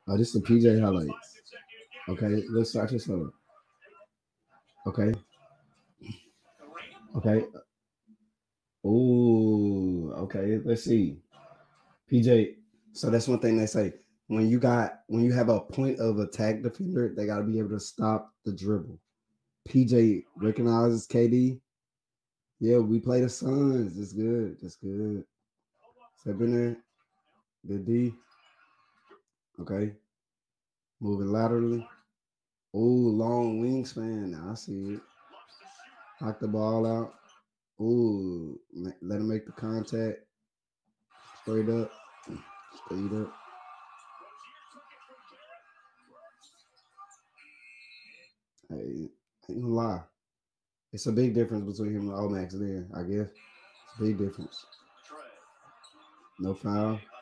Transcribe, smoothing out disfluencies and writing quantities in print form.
Oh, this is the PJ highlights. Okay, let's start this one. Okay, okay. Ooh, okay. Let's see. PJ. So that's one thing they say. When you have a point of attack defender, they gotta be able to stop the dribble. PJ recognizes KD. Yeah, we play the Suns. That's good. That's good. Step in there. Good D. Okay. Moving laterally. Ooh, long wingspan. Now I see it. Knock the ball out. Ooh, let him make the contact. Straight up. Straight up. Hey, ain't gonna lie. It's a big difference between him and Omax there, I guess. It's a big difference. No foul.